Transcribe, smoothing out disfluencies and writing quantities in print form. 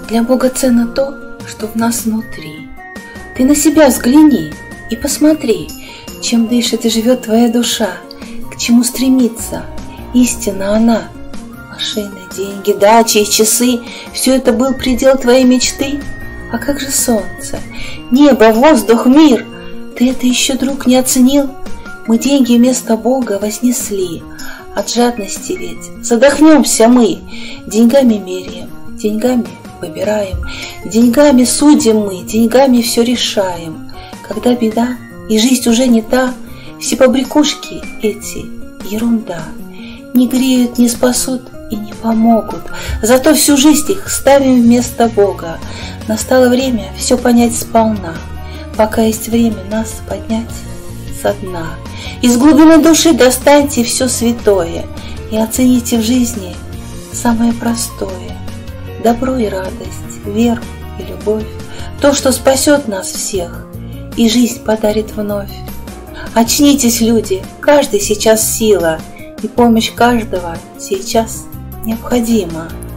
Для Бога ценно то, что в нас внутри. Ты на себя взгляни и посмотри, чем дышит и живет твоя душа, к чему стремится. Истина она. Машины, деньги, дачи и часы — все это был предел твоей мечты. А как же солнце, небо, воздух, мир? Ты это еще, друг, не оценил? Мы деньги вместо Бога вознесли. От жадности ведь задохнемся мы. Деньгами меряем, деньгами выбираем, деньгами судим мы, деньгами все решаем. Когда беда и жизнь уже не та, все побрякушки эти — ерунда. Не греют, не спасут и не помогут, зато всю жизнь их ставим вместо Бога. Настало время все понять сполна, пока есть время нас поднять со дна. Из глубины души достаньте все святое и оцените в жизни самое простое. Добро и радость, веру и любовь, то, что спасет нас всех и жизнь подарит вновь. Очнитесь, люди, каждый сейчас сила, и помощь каждого сейчас необходима.